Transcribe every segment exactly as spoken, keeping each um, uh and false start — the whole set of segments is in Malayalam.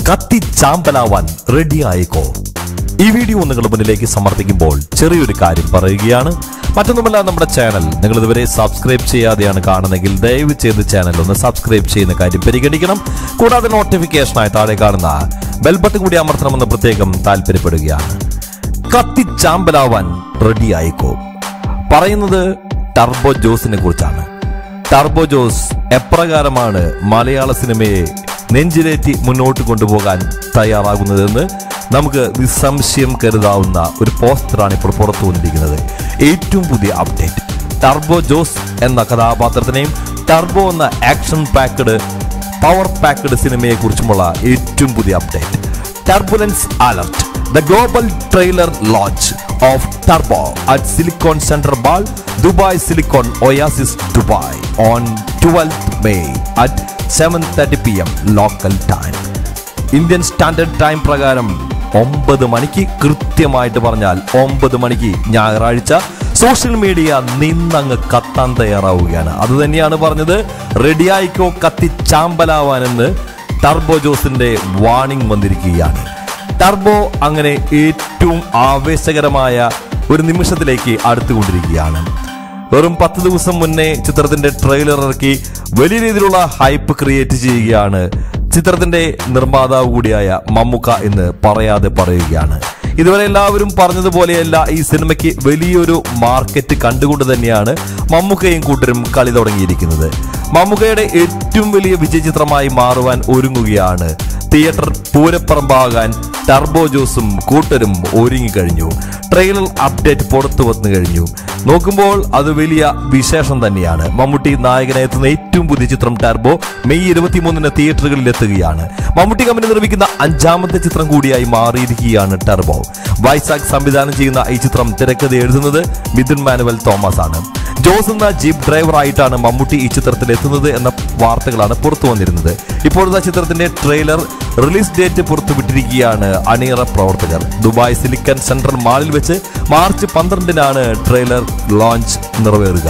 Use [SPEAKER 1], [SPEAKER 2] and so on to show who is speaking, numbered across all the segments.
[SPEAKER 1] കത്തി ചാമ്പലാവാൻ റെഡി ആയിക്കോ. ഈ വീഡിയോ നിങ്ങളുടെ മുന്നിലേക്ക് സമർപ്പിക്കുമ്പോൾ ചെറിയൊരു കാര്യം പറയുകയാണ്. മറ്റൊന്നുമല്ല, നമ്മുടെ ചാനൽ നിങ്ങൾ ഇതുവരെ സബ്സ്ക്രൈബ് ചെയ്യാതെയാണ് കാണുന്നതെങ്കിൽ ദയവ് ചെയ്ത് ചാനൽ ഒന്ന് സബ്സ്ക്രൈബ് ചെയ്യുന്ന കാര്യം പരിഗണിക്കണം. കൂടാതെ നോട്ടിഫിക്കേഷനായി താഴെ കാണുന്ന ബെൽ ബട്ടൺ കൂടി അമർത്തണമെന്ന് പ്രത്യേകം താല്പര്യപ്പെടുകയാണ്. കത്തി ചാമ്പലാവാൻ റെഡി ആയിക്കോ പറയുന്നത് ടർബോ ജോസിനെ കുറിച്ചാണ്. ടർബോ ജോസ് എപ്രകാരമാണ് മലയാള സിനിമയെ നെഞ്ചിലേറ്റി മുന്നോട്ട് കൊണ്ടുപോകാൻ തയ്യാറാകുന്നതെന്ന് നമുക്ക് നിസ്സംശയം കരുതാവുന്ന ഒരു പോസ്റ്ററാണ് ഇപ്പോൾ പുറത്തു വന്നിരിക്കുന്നത്. ഏറ്റവും പുതിയ അപ്ഡേറ്റ്, ടർബോ ജോസ് എന്ന കഥാപാത്രത്തിനെയും ടർബോ എന്ന ആക്ഷൻ പാക്ഡ് പവർ പാക്ഡ് സിനിമയെ കുറിച്ചുമുള്ള ഏറ്റവും പുതിയ update. Turbulence alert, the global trailer launch of Turbo at Silicon Center Mall, Dubai Silicon Oasis, Dubai on twelfth May at seven thirty p m local time. Indian standard time പ്രകാരം ഒമ്പത് മണിക്ക്, കൃത്യമായിട്ട് പറഞ്ഞാൽ ഒമ്പത് മണിക്ക് ഞായറാഴ്ച സോഷ്യൽ മീഡിയ നിന്നങ്ങ് കത്താൻ തയ്യാറാവുകയാണ്. അത് തന്നെയാണ് പറഞ്ഞത്, റെഡിയായിക്കോ കത്തി ചാമ്പലാവാനെന്ന് ടർബോ ജോസിന്റെ വാണിംഗ് വന്നിരിക്കുകയാണ്. ടർബോ അങ്ങനെ ഏറ്റവും ആവേശകരമായ ഒരു നിമിഷത്തിലേക്ക് അടുത്തുകൊണ്ടിരിക്കുകയാണ്. വെറും പത്ത് ദിവസം മുന്നേ ചിത്രത്തിന്റെ ട്രെയിലർ ഇറക്കി വലിയ രീതിയിലുള്ള ഹൈപ്പ് ക്രിയേറ്റ് ചെയ്യുകയാണ് ചിത്രത്തിന്റെ നിർമ്മാതാവ് കൂടിയായ മമ്മൂക്ക എന്ന് പറയാതെ പറയുകയാണ്. ഇതുവരെ എല്ലാവരും പറഞ്ഞതുപോലെയല്ല, ഈ സിനിമയ്ക്ക് വലിയൊരു മാർക്കറ്റ് കണ്ടുകൊണ്ട് തന്നെയാണ് മമ്മൂക്കയും കൂട്ടരും കളി തുടങ്ങിയിരിക്കുന്നത്. മമ്മൂക്കയുടെ ഏറ്റവും വലിയ വിജയ ചിത്രമായി മാറുവാൻ ഒരുങ്ങുകയാണ്. തിയേറ്റർ പൂരപ്പറമ്പാകാൻ ടർബോ ജോസും കൂട്ടരും ഒരുങ്ങിക്കഴിഞ്ഞു. ട്രെയിലർ അപ്ഡേറ്റ് പുറത്തു വന്നു കഴിഞ്ഞു. നോക്കുമ്പോൾ അത് വലിയ വിശേഷം തന്നെയാണ്. മമ്മൂട്ടി നായകനായി എത്തുന്ന ഏറ്റവും പുതിയ ചിത്രം ടർബോ മെയ് ഇരുപത്തിമൂന്നിന് തിയേറ്ററുകളിൽ എത്തുകയാണ്. മമ്മൂട്ടി കമ്പനി നിർമ്മിക്കുന്ന അഞ്ചാമത്തെ ചിത്രം കൂടിയായി മാറിയിരിക്കുകയാണ് ടർബോ. വൈസാഖ് സംവിധാനം ചെയ്യുന്ന ഈ ചിത്രം തിരക്കഥ എഴുതുന്നത് മിഥുൻ മാനുവൽ തോമസ് ആണ്. ജോസ് എന്ന ജീപ്പ് ഡ്രൈവർ ആയിട്ടാണ് മമ്മൂട്ടി ഈ ചിത്രത്തിൽ എത്തുന്നത് എന്ന വാർത്തകളാണ് പുറത്തു വന്നിരുന്നത്. ഇപ്പോഴത്തെ ചിത്രത്തിന്റെ ട്രെയിലർ റിലീസ് ഡേറ്റ് പുറത്തുവിട്ടിരിക്കുകയാണ് അണിയറ പ്രവർത്തകർ. ദുബായ് സിലിക്കൺ സെൻട്രൽ മാളിൽ വെച്ച് മാർച്ച് പന്ത്രണ്ടിനാണ് ട്രെയിലർ ലോഞ്ച് നിറവേറുക.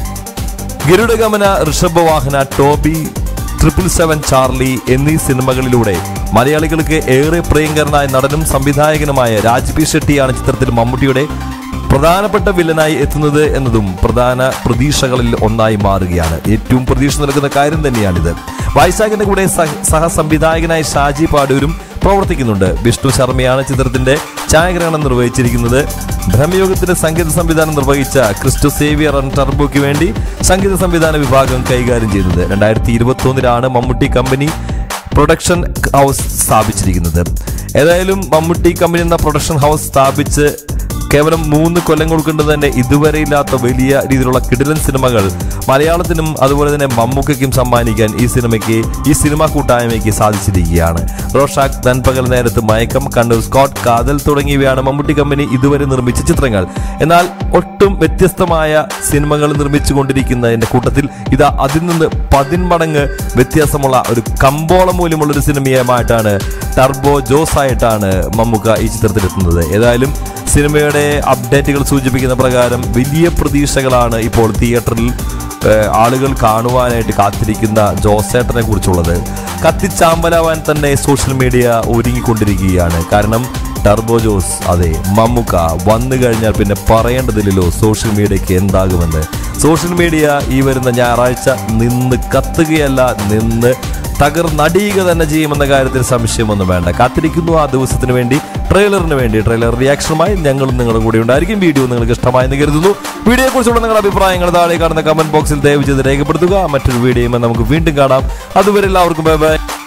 [SPEAKER 1] Garudagamana, Rishabhavahana, Toby, triple seven Charlie എന്നീ സിനിമകളിലൂടെ മലയാളികൾക്ക് ഏറെ പ്രിയങ്കരനായ നടനും സംവിധായകനുമായ രാജ് പി ഷെട്ടിയാണ് ചിത്രത്തിൽ മമ്മൂട്ടിയുടെ പ്രധാനപ്പെട്ട വില്ലനായി എത്തുന്നത് എന്നതും പ്രധാന പ്രതീക്ഷകളിൽ ഒന്നായി മാറുകയാണ്. ഏറ്റവും പ്രതീക്ഷ നൽകുന്ന കാര്യം തന്നെയാണിത്. വൈശാഖിന്റെ കൂടെ സഹ സംവിധായകനായി ഷാജി പാടൂരും പ്രവർത്തിക്കുന്നുണ്ട്. വിഷ്ണു ശർമ്മയാണ് ചിത്രത്തിന്റെ ഛായാഗ്രഹണം നിർവഹിച്ചിരിക്കുന്നത്. ബ്രഹ്മയോഗത്തിന്റെ സംഗീത സംവിധാനം നിർവഹിച്ച ക്രിസ്റ്റോ സേവിയർ ടർബോയ്ക്ക് വേണ്ടി സംഗീത സംവിധാന വിഭാഗം കൈകാര്യം ചെയ്യുന്നത്. രണ്ടായിരത്തി ഇരുപത്തി ഒന്നിലാണ് മമ്മൂട്ടി കമ്പനി പ്രൊഡക്ഷൻ ഹൗസ് സ്ഥാപിച്ചിരിക്കുന്നത്. ഏതായാലും മമ്മൂട്ടി കമ്പനി എന്ന പ്രൊഡക്ഷൻ ഹൗസ് സ്ഥാപിച്ച് കേവലം മൂന്ന് കൊല്ലങ്ങൾ കൊണ്ട് തന്നെ ഇതുവരെ ഇല്ലാത്ത വലിയ രീതിയിലുള്ള കിടിലൻ സിനിമകൾ മലയാളത്തിനും അതുപോലെ തന്നെ മമ്മൂക്കയ്ക്കും സമ്മാനിക്കാൻ ഈ സിനിമയ്ക്ക് ഈ സിനിമാ കൂട്ടായ്മയ്ക്ക് സാധിച്ചിരിക്കുകയാണ്. റോഷാക്ക്, നൻപകൽ നേരത്ത്, മയക്കം, കണ്ണൂർ സ്കോട്ട്, കാതൽ തുടങ്ങിയവയാണ് മമ്മൂട്ടി കമ്പനി ഇതുവരെ നിർമ്മിച്ച ചിത്രങ്ങൾ. എന്നാൽ ഒട്ടും വ്യത്യസ്തമായ സിനിമകൾ നിർമ്മിച്ചുകൊണ്ടിരിക്കുന്നതിന്റെ കൂട്ടത്തിൽ ഇതാ അതിൽ നിന്ന് പതിന്മടങ്ങ് വ്യത്യാസമുള്ള ഒരു കമ്പോള മൂല്യമുള്ള ഒരു സിനിമയുമായിട്ടാണ് ടർബോ ജോസ് ആയിട്ടാണ് മമ്മൂക്ക ഈ ചിത്രത്തിലെത്തുന്നത്. ഏതായാലും സിനിമയുടെ അപ്ഡേറ്റുകൾ സൂചിപ്പിക്കുന്ന പ്രകാരം വലിയ പ്രതീക്ഷകളാണ് ഇപ്പോൾ തിയേറ്ററിൽ ആളുകൾ കാണുവാനായിട്ട് കാത്തിരിക്കുന്ന ജോസേട്ടനെ കുറിച്ചുള്ളത്. കത്തിച്ചാമ്പലാവാൻ തന്നെ സോഷ്യൽ മീഡിയ ഒരുങ്ങിക്കൊണ്ടിരിക്കുകയാണ്. കാരണം ടർബോ ജോസ്, അതെ മമ്മൂക്ക വന്നു കഴിഞ്ഞാൽ പിന്നെ പറയേണ്ടതില്ലല്ലോ സോഷ്യൽ മീഡിയയ്ക്ക് എന്താകുമെന്ന്. സോഷ്യൽ മീഡിയ ഈ വരുന്ന ഞായറാഴ്ച നിന്ന് കത്തുകയല്ല, നിന്ന് തകർന്നടിയുക തന്നെ ചെയ്യുമെന്ന കാര്യത്തിൽ സംശയമൊന്നും വേണ്ട. കാത്തിരിക്കുന്നു ആ ദിവസത്തിന് വേണ്ടി, ട്രെയിലറിന് വേണ്ടി. ട്രെയിലർ റിയാക്ഷനുമായി ഞങ്ങളും നിങ്ങളുടെ കൂടെ ഉണ്ടായിരിക്കും. വീഡിയോ നിങ്ങൾക്ക് ഇഷ്ടമായെന്ന് കരുതുന്നു. വീഡിയോയെ കുറിച്ചുള്ള നിങ്ങളുടെ അഭിപ്രായങ്ങൾ താഴെ കാണുന്ന കമന്റ് ബോക്സിൽ ദയവ് ചെയ്ത് രേഖപ്പെടുത്തുക. മറ്റൊരു വീഡിയോയുമായി നമുക്ക് വീണ്ടും കാണാം. അതുവരെ എല്ലാവർക്കും ബൈ ബൈ.